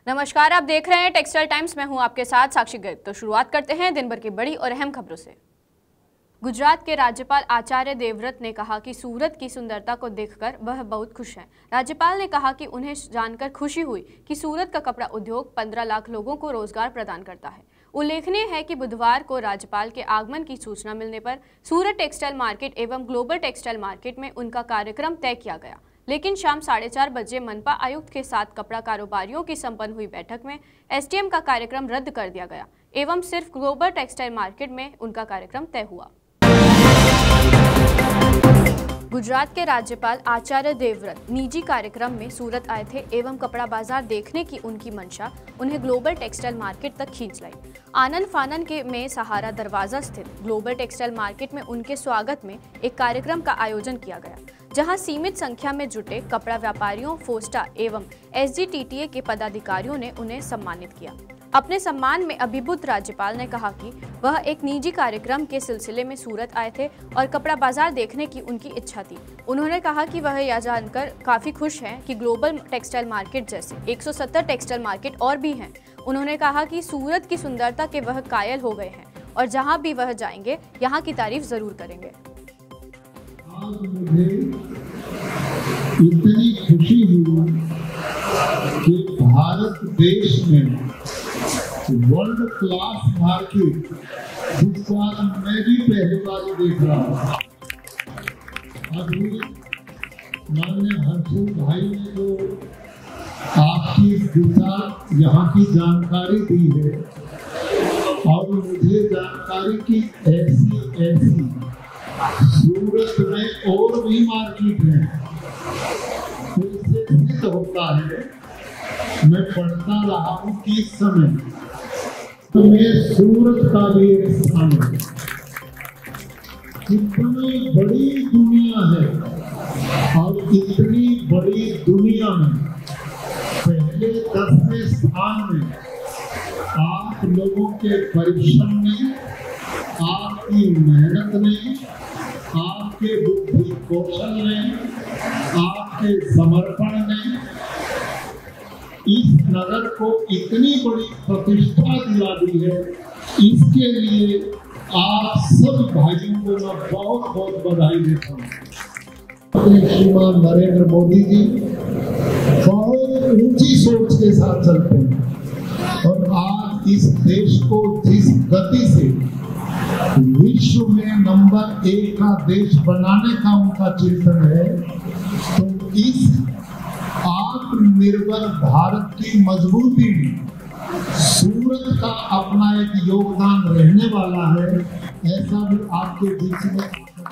नमस्कार, आप देख रहे हैं टेक्सटाइल टाइम्स। मैं हूं आपके साथ साक्षी गर्ग। तो शुरुआत करते हैं दिन भर की बड़ी और अहम खबरों से। गुजरात के राज्यपाल आचार्य देवव्रत ने कहा कि सूरत की सुंदरता को देखकर वह बहुत खुश हैं। राज्यपाल ने कहा कि उन्हें जानकर खुशी हुई कि सूरत का कपड़ा उद्योग 15 लाख लोगों को रोजगार प्रदान करता है। उल्लेखनीय है कि बुधवार को राज्यपाल के आगमन की सूचना मिलने पर सूरत टेक्सटाइल मार्केट एवं ग्लोबल टेक्सटाइल मार्केट में उनका कार्यक्रम तय किया गया, लेकिन शाम 4:30 बजे मनपा आयुक्त के साथ कपड़ा कारोबारियों की संपन्न हुई बैठक में एसडीएम का कार्यक्रम रद्द कर दिया गया एवं सिर्फ ग्लोबल टेक्सटाइल मार्केट में उनका कार्यक्रम तय हुआ। गुजरात के राज्यपाल आचार्य देवव्रत निजी कार्यक्रम में सूरत आए थे एवं कपड़ा बाजार देखने की उनकी मंशा उन्हें ग्लोबल टेक्सटाइल मार्केट तक खींच लाई। आनंद फानन के में सहारा दरवाजा स्थित ग्लोबल टेक्सटाइल मार्केट में उनके स्वागत में एक कार्यक्रम का आयोजन किया गया, जहां सीमित संख्या में जुटे कपड़ा व्यापारियों, फोस्टा एवं एसजीटीटीए के पदाधिकारियों ने उन्हें सम्मानित किया। अपने सम्मान में अभिभूत राज्यपाल ने कहा कि वह एक निजी कार्यक्रम के सिलसिले में सूरत आए थे और कपड़ा बाजार देखने की उनकी इच्छा थी। उन्होंने कहा कि वह यह जानकर काफी खुश हैं कि ग्लोबल टेक्सटाइल मार्केट जैसे 170 टेक्सटाइल मार्केट और भी हैं। उन्होंने कहा कि सूरत की सुंदरता के वह कायल हो गए हैं और जहां भी वह जाएंगे यहाँ की तारीफ जरूर करेंगे। आज मुझे इतनी खुशी हुई कि भारत देश में वर्ल्ड क्लास मार्केट जिसका मैं भी पहली बार देख रहा हूँ। अभी माननीय हर्षिल भाई ने जो आपकी दिशा यहाँ की जानकारी दी है और मुझे जानकारी की ऐसी सूरत में और भी मार्केट है, तो इससे सिद्ध होता है। मैं पढ़ता रहा हूँ कि इस समय तो मैं सूरत का भी एक स्थान है। इतनी बड़ी दुनिया है और इतनी बड़ी दुनिया में पहले 10वें स्थान में आप लोगों के परिश्रम ने, आपकी मेहनत ने, आपके बुद्धि कौशल ने, आपके समर्पण ने इस नगर को इतनी बड़ी प्रतिष्ठा दिला दी है। इसके लिए आप सब भाइयों को मैं बहुत बहुत बधाई देता हूँ। श्रीमान नरेंद्र मोदी जी बहुत ऊंची सोच के साथ चलते हैं और आज इस देश को जिस गति से विश्व में नंबर 1 का देश बनाने का उनका चिंतन है, तो इस आत्मनिर्भर भारत की मजबूती में सूरत का अपना एक योगदान रहने वाला है। ऐसा भी आपके बीच में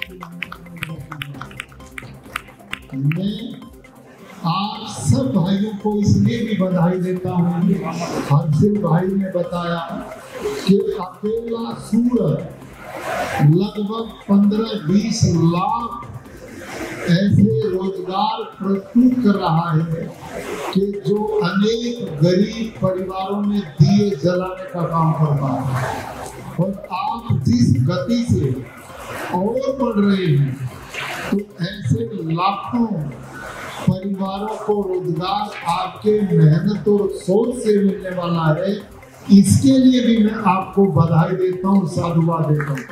मैं आप सब भाइयों को इसलिए भी बधाई देता हूँ। हर्षिल भाई ने बताया कि अकेला सूरत लगभग 15-20 लाख ऐसे रोजगार प्रस्तुत कर रहा है कि जो अनेक गरीब परिवारों में दिए जलाने का काम करता है। और आप जिस गति से और बढ़ रहे हैं, तो ऐसे लाखों परिवारों को रोजगार आपके मेहनत और सोच से मिलने वाला है। इसके लिए भी मैं आपको बधाई देता हूँ, साधुवाद देता हूँ।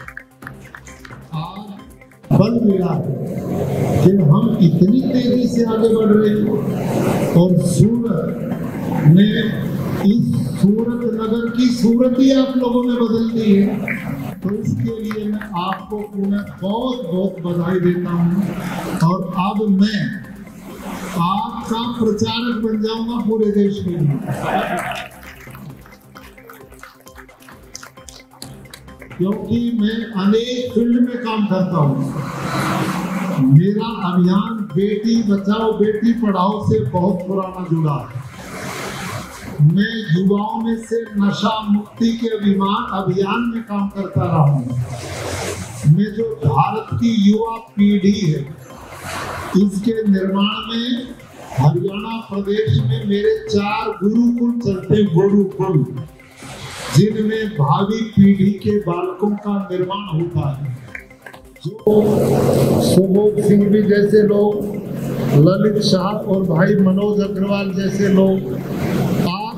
बल मिला कि हम इतनी तेजी से आगे बढ़ रहे हैं और सूरत ने इस सूरत नगर की सूरत ही आप लोगों ने बदल दी है। तो इसके लिए मैं आपको पुनः बहुत बहुत बधाई देता हूँ और अब मैं आपका प्रचारक बन जाऊंगा पूरे देश के लिए, क्योंकि मैं अनेक फील्ड में काम करता हूँ। मेरा अभियान बेटी बचाओ बेटी पढ़ाओ से बहुत पुराना जुड़ा है। मैं युवाओं में से नशा मुक्ति के अभियान में काम करता रहा हूँ। मैं जो भारत की युवा पीढ़ी है, इसके निर्माण में हरियाणा प्रदेश में मेरे 4 गुरुकुल चलते, गुरुकुल जिनमें भावी पीढ़ी के बालकों का निर्माण होता है। जो सुबोध सिंह भी जैसे लोग, ललित शाह और भाई मनोज अग्रवाल जैसे लोग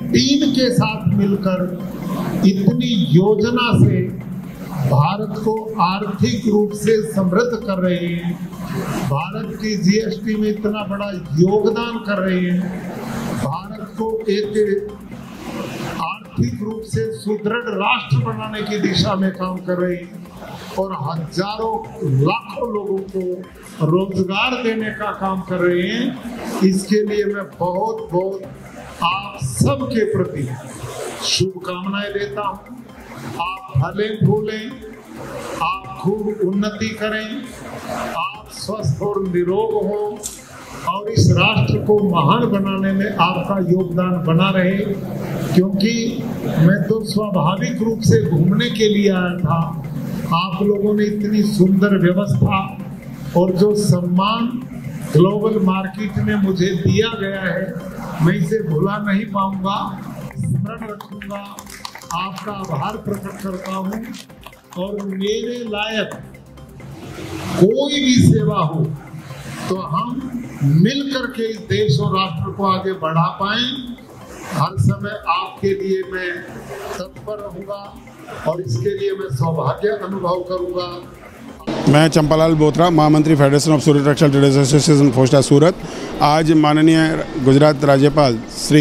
टीम के साथ मिलकर इतनी योजना से भारत को आर्थिक रूप से समृद्ध कर रहे हैं, भारत की जीएसटी में इतना बड़ा योगदान कर रहे हैं, भारत को एक आर्थिक रूप से सुदृढ़ राष्ट्र बनाने की दिशा में काम कर रहे हैं और हजारों लाखों लोगों को रोजगार देने का काम कर रहे हैं। इसके लिए मैं बहुत बहुत आप सबके प्रति शुभकामनाएं देता हूं। आप फले फूलें, आप खूब उन्नति करें, आप स्वस्थ और निरोग हो और इस राष्ट्र को महान बनाने में आपका योगदान बना रहे। क्योंकि मैं तो स्वाभाविक रूप से घूमने के लिए आया था, आप लोगों ने इतनी सुंदर व्यवस्था और जो सम्मान ग्लोबल मार्केट में मुझे दिया गया है, मैं इसे भुला नहीं पाऊंगा, स्मरण रखूंगा, आपका आभार प्रकट करता हूं। और मेरे लायक कोई भी सेवा हो तो हम मिलकर के इस देश और राष्ट्र को आगे बढ़ा पाएं। हर समय आपके लिए मैं तत्पर रहूंगा और इसके लिए मैं सौभाग्य अनुभव करूंगा। मैं चंपालाल बोथरा, महामंत्री federation of Surat textile traders association FOSTA Surat. आज माननीय गुजरात राज्यपाल श्री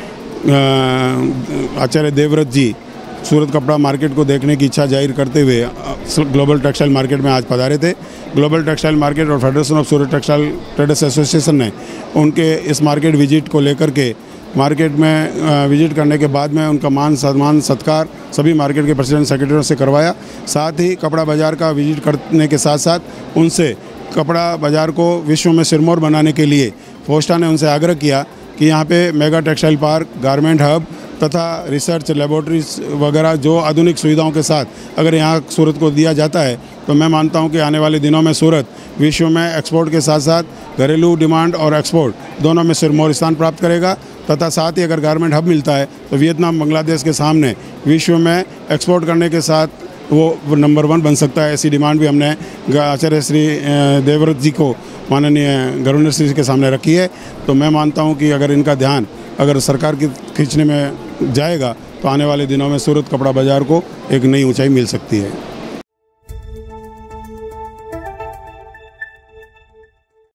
आचार्य देवव्रत जी सूरत कपड़ा मार्केट को देखने की इच्छा जाहिर करते हुए ग्लोबल टेक्सटाइल मार्केट में आज पधारे थे। ग्लोबल टेक्सटाइल मार्केट और federation of Surat textile traders association ने उनके इस मार्केट विजिट को लेकर के मार्केट में विजिट करने के बाद में उनका मान सम्मान सत्कार सभी मार्केट के प्रेसिडेंट सेक्रेटरियों से करवाया। साथ ही कपड़ा बाज़ार का विजिट करने के साथ साथ उनसे कपड़ा बाज़ार को विश्व में सिरमौर बनाने के लिए फोस्टा ने उनसे आग्रह किया कि यहाँ पे mega textile park, garment hub तथा रिसर्च लेबोरेटरीज वगैरह जो आधुनिक सुविधाओं के साथ अगर यहाँ सूरत को दिया जाता है तो मैं मानता हूँ कि आने वाले दिनों में सूरत विश्व में एक्सपोर्ट के साथ साथ घरेलू डिमांड और एक्सपोर्ट दोनों में सिरमौर स्थान प्राप्त करेगा। तथा साथ ही अगर गारमेंट हब मिलता है तो वियतनाम, बांग्लादेश के सामने विश्व में एक्सपोर्ट करने के साथ वो नंबर 1 बन सकता है। ऐसी डिमांड भी हमने आचार्य श्री देवव्रत जी को माननीय गवर्नर श्री के सामने रखी है। तो मैं मानता हूँ कि अगर इनका ध्यान अगर सरकार की खींचने में जाएगा तो आने वाले दिनों में सूरत कपड़ा बाज़ार को एक नई ऊंचाई मिल सकती है।